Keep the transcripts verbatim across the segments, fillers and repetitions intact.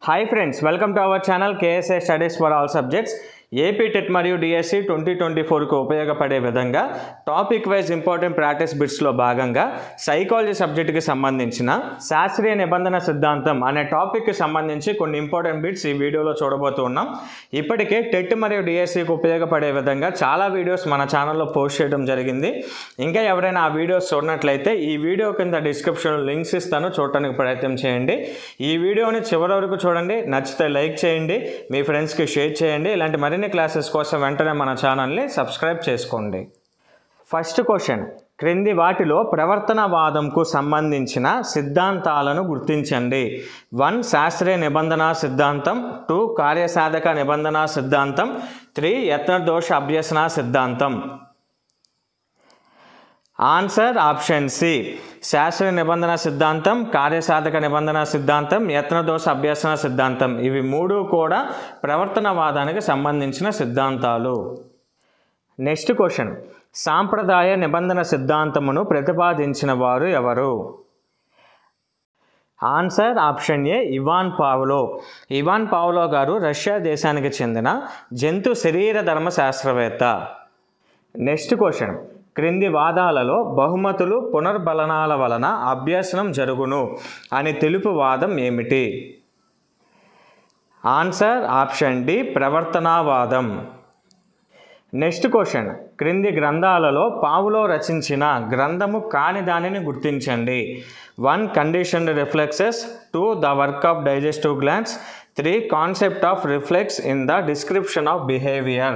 Hi friends, welcome to our channel K S A Studies for All Subjects. AP TET మరియు DSC twenty twenty ఫోర్కు ఉపయోగపడే విధంగా topic wise important practice బిట్స్లో భాగంగా psychology సబ్జెక్టుకి సంబంధించిన శాస్త్రీయ నిబంధన సిద్ధాంతం అనే టాపిక్కి సంబంధించి కొన్ని ఇంపార్టెంట్ బిట్స్ ఈ వీడియోలో చూడబోతున్నాం. ఇప్పటికే టెట్ మరియు డిఎస్సికి ఉపయోగపడే విధంగా చాలా వీడియోస్ మన ఛానల్లో పోస్ట్ చేయడం జరిగింది. ఇంకా ఎవరైనా ఆ వీడియోస్ చూడనట్లయితే ఈ వీడియో కింద డిస్క్రిప్షన్లో లింక్స్ ఇస్తాను, చూడటానికి ప్రయత్నం చేయండి. ఈ వీడియోని చివరి వరకు చూడండి, నచ్చితే లైక్ చేయండి, మీ ఫ్రెండ్స్కి షేర్ చేయండి. ఇలాంటి మరిన్ని క్లాసెస్ కోసం వెంటనే మన ఛానల్ని సబ్స్క్రైబ్ చేసుకోండి. ఫస్ట్ క్వశ్చన్, క్రింది వాటిలో ప్రవర్తనవాదంకు సంబంధించిన సిద్ధాంతాలను గుర్తించండి. వన్ శాస్త్రీయ నిబంధన సిద్ధాంతం, టూ కార్యసాధక నిబంధన సిద్ధాంతం, త్రీ యత్నదోష అభ్యసన సిద్ధాంతం. ఆన్సర్ ఆప్షన్ సి, శాస్త్రీయ నిబంధన సిద్ధాంతం, కార్యసాధక నిబంధన సిద్ధాంతం, యత్నదోష అభ్యసన సిద్ధాంతం. ఇవి మూడు కూడా ప్రవర్తనవాదానికి సంబంధించిన సిద్ధాంతాలు. నెక్స్ట్ క్వశ్చన్, సాంప్రదాయ నిబంధన సిద్ధాంతమును ప్రతిపాదించిన వారు ఎవరు? Answer option A, Ivan Pavlov. Ivan Pavlov గారు రష్యా దేశానికి చెందిన జంతు శరీర ధర్మ శాస్త్రవేత్త. నెక్స్ట్ క్వశ్చన్, క్రింది వాదాలలో బహుమతులు పునర్బలనాల వలన అభ్యసనం జరుగును అని తెలుపు వాదం ఏమిటి? ఆన్సర్ ఆప్షన్ డి, ప్రవర్తనవాదం. నెక్స్ట్ క్వశ్చన్, క్రింది గ్రంథాలలో పావ్లో రచించిన గ్రంథము కాని దానిని గుర్తించండి. One conditioned reflexes, two the work of digestive glands, three concept of reflex in the description of behaviour.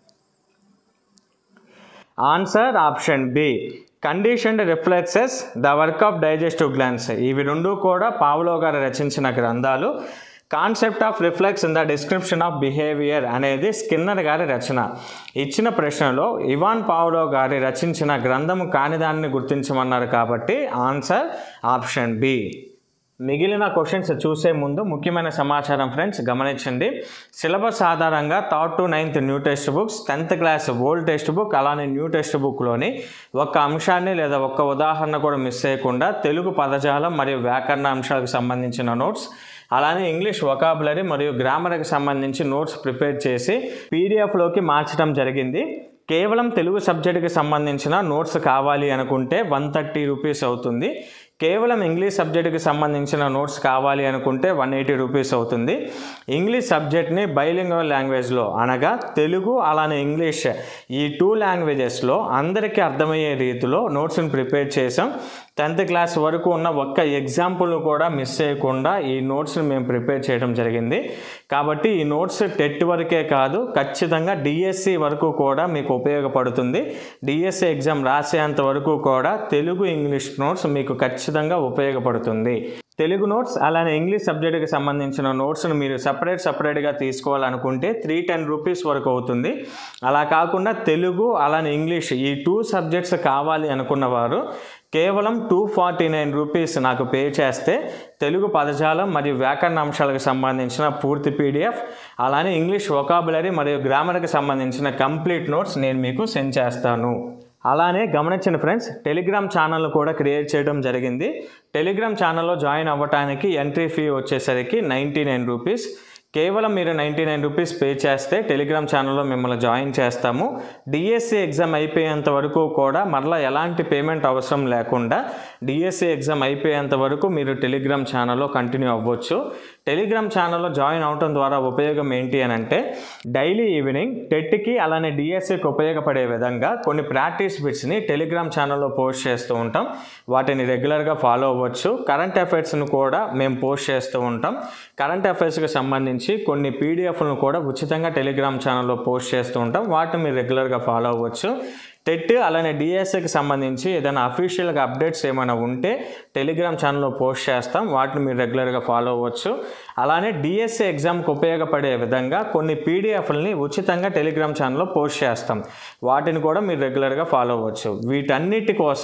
Answer option B, conditioned reflexes, the work of digestive glands. ఇవి రెండు కూడా పావ్లో గారు రచించిన గ్రంథాలు. Concept of reflex in the description of behaviour అనేది Skinner గారి రచన. ఇచ్చిన ప్రశ్నలో ఇవాన్ పావ్లో గారి రచించిన గ్రంథము కానిదాన్ని గుర్తించమన్నారు కాబట్టి ఆన్సర్ ఆప్షన్ బి. మిగిలిన క్వశ్చన్స్ చూసే ముందు ముఖ్యమైన సమాచారం ఫ్రెండ్స్ గమనించండి. సిలబస్ ఆధారంగా third to ninth new textbooks, tenth class old textbook, అలానే న్యూ టెక్స్ట్ బుక్లోని ఒక్క అంశాన్ని లేదా ఒక్క ఉదాహరణ కూడా మిస్ చేయకుండా తెలుగు పదజాలం మరియు వ్యాకరణ అంశాలకు సంబంధించిన నోట్స్, అలానే ఇంగ్లీష్ వొకాబులరీ మరియు గ్రామర్కి సంబంధించి నోట్స్ ప్రిపేర్ చేసి పీడిఎఫ్లోకి మార్చడం జరిగింది. కేవలం తెలుగు సబ్జెక్టుకి సంబంధించిన నోట్స్ కావాలి అనుకుంటే వన్ థర్టీ రూపీస్ అవుతుంది. కేవలం ఇంగ్లీష్ సబ్జెక్టుకి సంబంధించిన నోట్స్ కావాలి అనుకుంటే వన్ ఎయిటీ రూపీస్ అవుతుంది. ఇంగ్లీష్ సబ్జెక్ట్ని బైలింగ్వల్ లాంగ్వేజ్లో అనగా తెలుగు అలానే ఇంగ్లీష్ ఈ టూ లాంగ్వేజెస్లో అందరికీ అర్థమయ్యే రీతిలో నోట్స్ని ప్రిపేర్ చేసాం. టెన్త్ క్లాస్ వరకు ఉన్న ఒక్క ఎగ్జాంపుల్ కూడా మిస్ చేయకుండా ఈ నోట్స్ని మేము ప్రిపేర్ చేయడం జరిగింది. కాబట్టి ఈ నోట్స్ టెట్ వరకే కాదు, ఖచ్చితంగా డిఎస్సి వరకు కూడా మీకు ఉపయోగపడుతుంది. డిఎస్సి ఎగ్జామ్ రాసేంత వరకు కూడా తెలుగు ఇంగ్లీష్ నోట్స్ మీకు ఖచ్చితంగా ఉపయోగపడుతుంది. తెలుగు నోట్స్ అలానే ఇంగ్లీష్ సబ్జెక్టుకి సంబంధించిన నోట్స్ను మీరు సపరేట్ సపరేట్గా తీసుకోవాలనుకుంటే త్రీ టెన్ రూపీస్ వరకు అవుతుంది. అలా కాకుండా తెలుగు అలానే ఇంగ్లీష్ ఈ టూ సబ్జెక్ట్స్ కావాలి అనుకున్న వారు కేవలం టూ ఫార్టీ నైన్ రూపీస్ నాకు పే చేస్తే తెలుగు పదజాలం మరియు వ్యాకరణ అంశాలకు సంబంధించిన పూర్తి పీడిఎఫ్, అలానే ఇంగ్లీష్ వొకాబులరీ మరియు గ్రామర్కి సంబంధించిన కంప్లీట్ నోట్స్ నేను మీకు సెండ్ చేస్తాను. అలానే గమనించిన ఫ్రెండ్స్, టెలిగ్రామ్ ఛానల్ కూడా క్రియేట్ చేయడం జరిగింది. టెలిగ్రామ్ ఛానల్లో జాయిన్ అవ్వడానికి ఎంట్రీ ఫీ వచ్చేసరికి నైంటీ నైన్ రూపీస్. కేవలం మీరు నైంటీ నైన్ రూపీస్ పే చేస్తే టెలిగ్రామ్ ఛానల్లో మిమ్మల్ని జాయిన్ చేస్తాము. డిఎస్సి ఎగ్జామ్ అయిపోయేంత వరకు కూడా మరలా ఎలాంటి పేమెంట్ అవసరం లేకుండా డిఎస్సి ఎగ్జామ్ అయిపోయేంత వరకు మీరు టెలిగ్రామ్ ఛానల్లో కంటిన్యూ అవ్వచ్చు. టెలిగ్రామ్ ఛానల్లో జాయిన్ అవడం ద్వారా ఉపయోగం ఏంటి అని అంటే డైలీ ఈవినింగ్ టెట్కి అలానే డిఎస్సికి ఉపయోగపడే విధంగా కొన్ని ప్రాక్టీస్ బిట్స్ని టెలిగ్రామ్ ఛానల్లో పోస్ట్ చేస్తూ ఉంటాం. వాటిని రెగ్యులర్గా ఫాలో అవ్వచ్చు. కరెంట్ అఫైర్స్ను కూడా మేము పోస్ట్ చేస్తూ ఉంటాం. కరెంట్ అఫైర్స్కి సంబంధించి కొన్ని పీడిఎఫ్లను కూడా ఉచితంగా టెలిగ్రామ్ ఛానల్లో పోస్ట్ చేస్తూ ఉంటాం. వాటిని మీరు రెగ్యులర్గా ఫాలో అవ్వచ్చు. టెట్ అలానే డిఎస్సికి సంబంధించి ఏదైనా అఫీషియల్గా అప్డేట్స్ ఏమైనా ఉంటే టెలిగ్రామ్ ఛానల్లో పోస్ట్ చేస్తాం. వాటిని మీరు రెగ్యులర్గా ఫాలో అవ్వచ్చు. అలానే డిఎస్సి ఎగ్జామ్కి ఉపయోగపడే విధంగా కొన్ని పీడిఎఫ్లని ఉచితంగా టెలిగ్రామ్ ఛానల్లో పోస్ట్ చేస్తాం. వాటిని కూడా మీరు రెగ్యులర్గా ఫాలో అవ్వచ్చు. వీటన్నిటి కోసం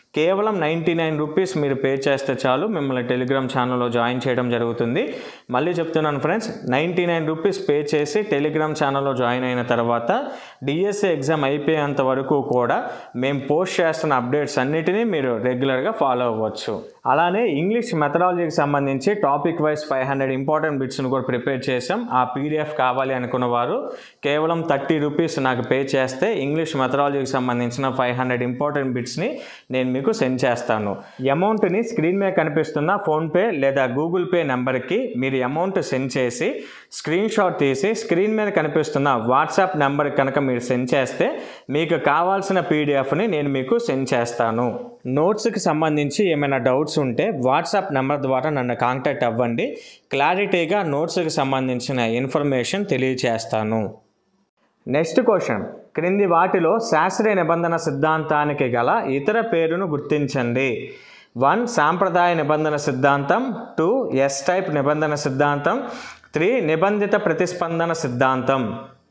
కేవలం నైంటీ నైన్ రూపీస్ మీరు పే చేస్తే చాలు మిమ్మల్ని టెలిగ్రామ్ ఛానల్లో జాయిన్ చేయడం జరుగుతుంది. మళ్ళీ చెప్తున్నాను friends, ninety nine rupees pay చేసి టెలిగ్రామ్ ఛానల్లో జాయిన్ అయిన తర్వాత డిఎస్సి ఎగ్జామ్ అయిపోయేంత వరకు కూడా మేము పోస్ట్ చేస్తున్న అప్డేట్స్ అన్నిటినీ మీరు రెగ్యులర్గా ఫాలో అవ్వచ్చు. అలానే ఇంగ్లీష్ మెథడాలజీకి సంబంధించి topic wise five hundred important బిట్స్ను కూడా ప్రిపేర్ చేసాం. ఆ పీడిఎఫ్ కావాలి అనుకున్న వారు కేవలం థర్టీ రూపీస్ నాకు పే చేస్తే ఇంగ్లీష్ మెథడాలజీకి సంబంధించిన ఫైవ్ హండ్రెడ్ ఇంపార్టెంట్ బిట్స్ని నేను మీకు సెండ్ చేస్తాను. అమౌంట్ని స్క్రీన్ మీద కనిపిస్తున్న ఫోన్పే లేదా గూగుల్ పే నెంబర్కి మీరు అమౌంట్ సెండ్ చేసి స్క్రీన్ షాట్ తీసి స్క్రీన్ మీద కనిపిస్తున్న వాట్సాప్ నెంబర్కి కనుక మీరు సెండ్ చేస్తే మీకు కావాల్సిన పీడిఎఫ్ని నేను మీకు సెండ్ చేస్తాను. నోట్స్కి సంబంధించి ఏమైనా డౌట్స్ ఉంటే వాట్సాప్ నెంబర్ ద్వారా నన్ను కాంటాక్ట్ అవ్వండి. క్లారిటీగా నోట్స్కి సంబంధించిన ఇన్ఫర్మేషన్ తెలియచేస్తాను. నెక్స్ట్ క్వశ్చన్, క్రింది వాటిలో శాస్త్రీయ నిబంధన సిద్ధాంతానికి గల ఇతర పేరును గుర్తించండి. వన్ సాంప్రదాయ నిబంధన సిద్ధాంతం, టూ ఎస్ టైప్ నిబంధన సిద్ధాంతం, త్రీ నిబంధిత ప్రతిస్పందన సిద్ధాంతం.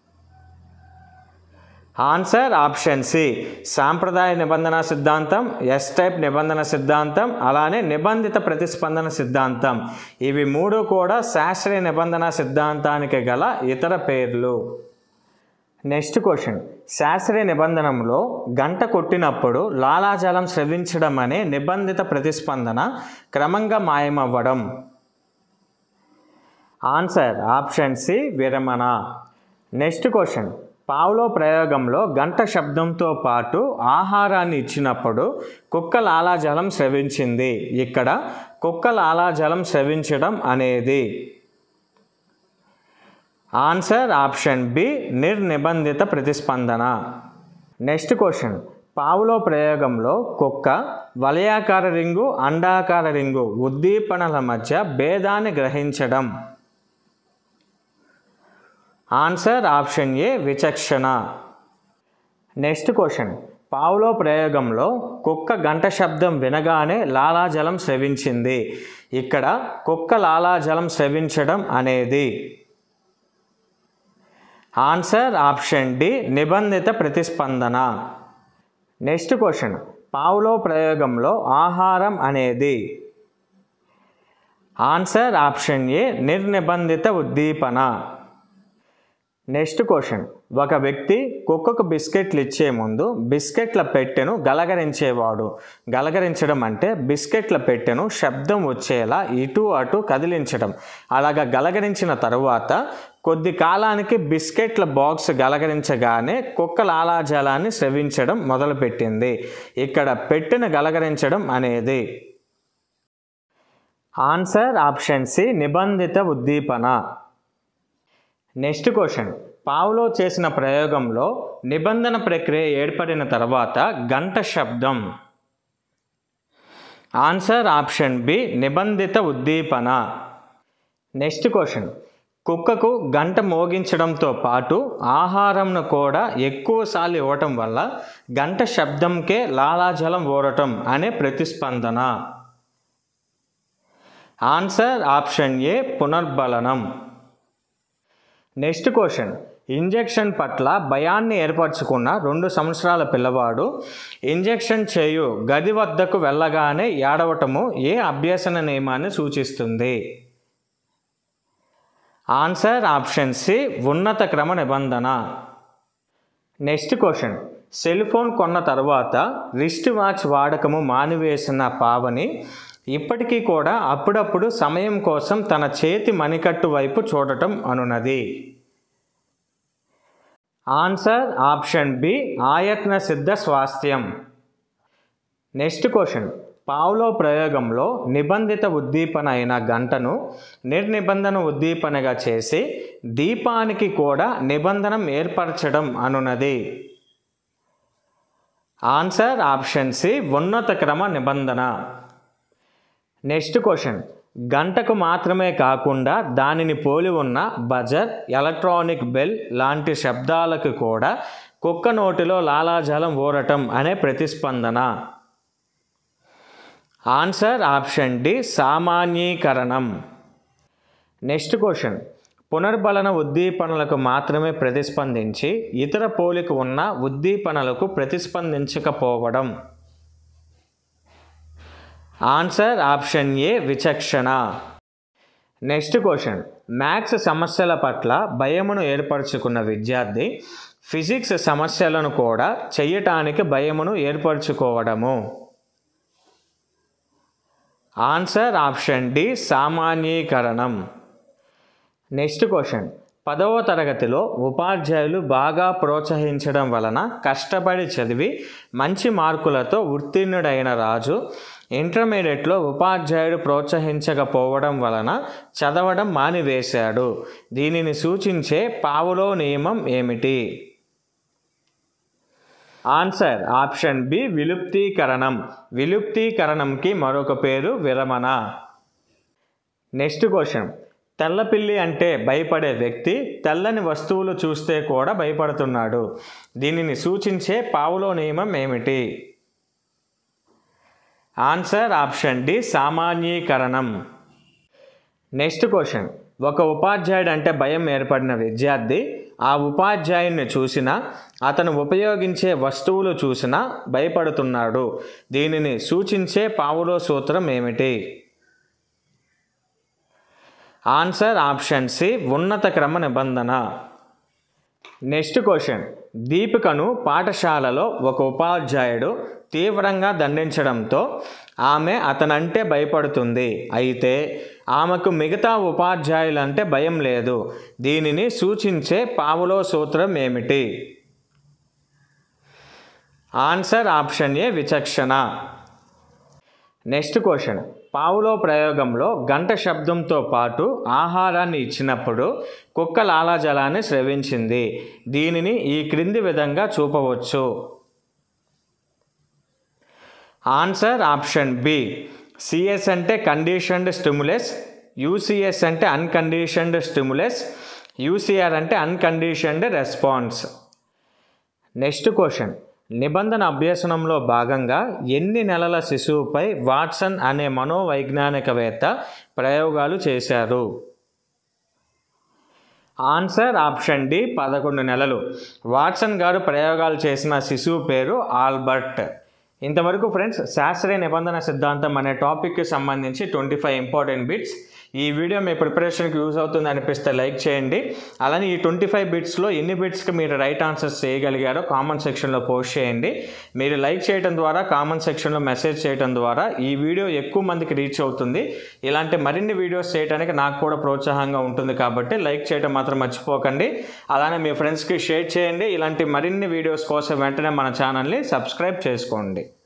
ఆన్సర్ ఆప్షన్ సి, సాంప్రదాయ నిబంధన సిద్ధాంతం, ఎస్ టైప్ నిబంధన సిద్ధాంతం, అలానే నిబంధిత ప్రతిస్పందన సిద్ధాంతం. ఇవి మూడు కూడా శాస్త్రీయ నిబంధన సిద్ధాంతానికి గల ఇతర పేర్లు. నెక్స్ట్ క్వశ్చన్, శాస్త్రీయ నిబంధనలో గంట కొట్టినప్పుడు లాలాజలం స్రవించడం అనే నిబంధిత ప్రతిస్పందన క్రమంగా మాయమవ్వడం. ఆన్సర్ ఆప్షన్ సి, విరమణ. నెక్స్ట్ క్వశ్చన్, పావ్లో ప్రయోగంలో గంట శబ్దంతో పాటు ఆహారాన్ని ఇచ్చినప్పుడు కుక్క లాలాజలం స్రవించింది. ఇక్కడ కుక్క లాలాజలం స్రవించడం అనేది. ఆన్సర్ ఆప్షన్ బి, నిర్నిబంధిత ప్రతిస్పందన. నెక్స్ట్ క్వశ్చన్, పావ్లో ప్రయోగంలో కుక్క వలయాకార రింగు, అండాకార రింగు ఉద్దీపనల మధ్య భేదాన్ని గ్రహించడం. ఆన్సర్ ఆప్షన్ ఏ, విచక్షణ. నెక్స్ట్ క్వశ్చన్, పావ్లో ప్రయోగంలో కుక్క గంట శబ్దం వినగానే లాలాజలం స్రవించింది. ఇక్కడ కుక్క లాలాజలం స్రవించడం అనేది. ఆన్సర్ ఆప్షన్ డి, నిబంధిత ప్రతిస్పందన. నెక్స్ట్ క్వశ్చన్, పావ్లో ప్రయోగంలో ఆహారం అనేది. ఆన్సర్ ఆప్షన్ ఏ, నిర్నిబంధిత ఉద్దీపన. నెక్స్ట్ క్వశ్చన్, ఒక వ్యక్తి కుక్కకు బిస్కెట్లు ఇచ్చే ముందు బిస్కెట్ల పెట్టెను గలగరించేవాడు. గలగరించడం అంటే బిస్కెట్ల పెట్టెను శబ్దం వచ్చేలా ఇటు అటు కదిలించడం. అలాగా గలగరించిన తరువాత కొద్ది కాలానికి బిస్కెట్ల బాక్స్ గలగరించగానే కుక్క లాలాజలాన్ని స్రవించడం మొదలుపెట్టింది. ఇక్కడ పెట్టెను గలగరించడం అనేది. ఆన్సర్ ఆప్షన్ సి, నిబంధిత ఉద్దీపన. నెక్స్ట్ క్వశ్చన్, పావ్లో చేసిన ప్రయోగంలో నిబంధన ప్రక్రియ ఏర్పడిన తర్వాత గంట శబ్దం. ఆన్సర్ ఆప్షన్ బి, నిబంధిత ఉద్దీపన. నెక్స్ట్ క్వశ్చన్, కుక్కకు గంట మోగించడంతో పాటు ఆహారంను కూడా ఎక్కువసార్లు ఇవ్వటం వల్ల గంట శబ్దంకే లాలాజలం ఊరటం అనే ప్రతిస్పందన. ఆన్సర్ ఆప్షన్ ఏ, పునర్బలనం. నెక్స్ట్ క్వశ్చన్, ఇంజెక్షన్ పట్ల భయాన్ని ఏర్పరచుకున్న రెండు సంవత్సరాల పిల్లవాడు ఇంజెక్షన్ చేయు గది వద్దకు వెళ్ళగానే ఏడవటము ఏ అభ్యసన నియమాన్ని సూచిస్తుంది. ఆన్సర్ ఆప్షన్ సి, ఉన్నత క్రమ నిబంధన. నెక్స్ట్ క్వశ్చన్, సెల్ ఫోన్ కొన్న తర్వాత రిస్ట్ వాచ్ వాడకము మానివేసిన పావని ఇప్పటికీ కూడా అప్పుడప్పుడు సమయం కోసం తన చేతి మణికట్టు వైపు చూడటం అనున్నది. ఆన్సర్ ఆప్షన్ బి, ఆయత్న సిద్ధ స్వాస్థ్యం. నెక్స్ట్ క్వశ్చన్, పావ్లో ప్రయోగంలో నిబంధిత ఉద్దీపన అయిన గంటను నిర్నిబంధన ఉద్దీపనగా చేసి దీపానికి కూడా నిబంధనం ఏర్పరచడం అనున్నది. ఆన్సర్ ఆప్షన్ సి, ఉన్నత క్రమ నిబంధన. నెక్స్ట్ క్వశ్చన్, గంటకు మాత్రమే కాకుండా దానిని పోలి ఉన్న బజర్, ఎలక్ట్రానిక్ బెల్ లాంటి శబ్దాలకు కూడా కుక్క నోటిలో లాలాజలం ఊరటం అనే ప్రతిస్పందన. ఆన్సర్ ఆప్షన్ డి, సామాన్యీకరణం. నెక్స్ట్ క్వశ్చన్, పునర్బలన ఉద్దీపనలకు మాత్రమే ప్రతిస్పందించి ఇతర పోలిక ఉన్న ఉద్దీపనలకు ప్రతిస్పందించకపోవడం. ఆన్సర్ ఆప్షన్ ఏ విచక్షణ. నెక్స్ట్ క్వశ్చన్, మ్యాథ్స్ సమస్యల పట్ల భయమును ఏర్పరచుకున్న విద్యార్థి ఫిజిక్స్ సమస్యలను కూడా చేయటానికి భయమును ఏర్పరచుకోవడము. ఆన్సర్ ఆప్షన్ డి సామాన్యీకరణం. నెక్స్ట్ క్వశ్చన్, పదవ తరగతిలో ఉపాధ్యాయులు బాగా ప్రోత్సహించడం వలన కష్టపడి చదివి మంచి మార్కులతో ఉత్తీర్ణుడైన రాజు ఇంటర్మీడియట్లో ఉపాధ్యాయుడు ప్రోత్సహించకపోవడం వలన చదవడం మానివేశాడు. దీనిని సూచించే పావులో నియమం ఏమిటి? ఆన్సర్ ఆప్షన్ బి విలుప్తీకరణం. విలుప్తీకరణంకి మరొక పేరు విరమణ. నెక్స్ట్ క్వశ్చన్, తెల్లపిల్లి అంటే భయపడే వ్యక్తి తెల్లని వస్తువులు చూస్తే కూడా భయపడుతున్నాడు. దీనిని సూచించే పావులో నియమం ఏమిటి? ఆన్సర్ ఆప్షన్ డి సామాన్యీకరణం. నెక్స్ట్ క్వశ్చన్, ఒక ఉపాధ్యాయుడు అంటే భయం ఏర్పడిన విద్యార్థి ఆ ఉపాధ్యాయుడిని చూసినా అతను ఉపయోగించే వస్తువులు చూసినా భయపడుతున్నాడు. దీనిని సూచించే పావులో సూత్రం ఏమిటి? ఆన్సర్ ఆప్షన్ సి ఉన్నత క్రమ నిబంధన. నెక్స్ట్ క్వశ్చన్, దీపికను పాఠశాలలో ఒక ఉపాధ్యాయుడు తీవ్రంగా దండించడంతో ఆమె అతనంటే భయపడుతుంది. అయితే ఆమెకు మిగతా ఉపాధ్యాయులంటే భయం లేదు. దీనిని సూచించే పావులో సూత్రం ఏమిటి? ఆన్సర్ ఆప్షన్ ఏ విచక్షణ. నెక్స్ట్ క్వశ్చన్, పావులో ప్రయోగంలో గంట శబ్దంతో పాటు ఆహారాన్ని ఇచ్చినప్పుడు కుక్క లాలాజలాన్ని స్రవించింది. దీనిని ఈ క్రింది విధంగా చూపవచ్చు. Answer option B. సిఎస్ అంటే కండిషన్డ్ స్టిములస్, యూసిఎస్ అంటే అన్కండిషన్డ్ స్టిములస్, యూసిఆర్ అంటే అన్కండిషన్డ్ రెస్పాన్స్. నెక్స్ట్ క్వశ్చన్, నిబంధన అభ్యసనంలో భాగంగా ఎన్ని నెలల శిశువుపై వాట్సన్ అనే మనోవైజ్ఞానికవేత్త ప్రయోగాలు చేశారు? ఆన్సర్ ఆప్షన్ డి పదకొండు నెలలు. వాట్సన్ గారు ప్రయోగాలు చేసిన శిశువు పేరు ఆల్బర్ట్. ఇంతవరకు ఫ్రెండ్స్ శాస్త్రీయ నిబంధన సిద్ధాంతం అనే టాపిక్కి సంబంధించి ట్వంటీ ఫైవ్ ఇంపార్టెంట్ బిట్స్. ఈ వీడియో మీ ప్రిపరేషన్కి యూజ్ అవుతుంది అనిపిస్తే లైక్ చేయండి. అలానే ఈ ట్వంటీ ఫైవ్ బిట్స్లో ఎన్ని బిట్స్కి మీరు రైట్ ఆన్సర్స్ చేయగలిగారో కామెంట్ సెక్షన్లో పోస్ట్ చేయండి. మీరు లైక్ చేయడం ద్వారా, కామెంట్ సెక్షన్లో మెసేజ్ చేయడం ద్వారా ఈ వీడియో ఎక్కువ మందికి రీచ్ అవుతుంది. ఇలాంటి మరిన్ని వీడియోస్ చేయడానికి నాకు కూడా ప్రోత్సాహంగా ఉంటుంది కాబట్టి లైక్ చేయడం మాత్రం మర్చిపోకండి. అలానే మీ ఫ్రెండ్స్కి షేర్ చేయండి. ఇలాంటి మరిన్ని వీడియోస్ కోసం వెంటనే మన ఛానల్ని సబ్స్క్రైబ్ చేసుకోండి.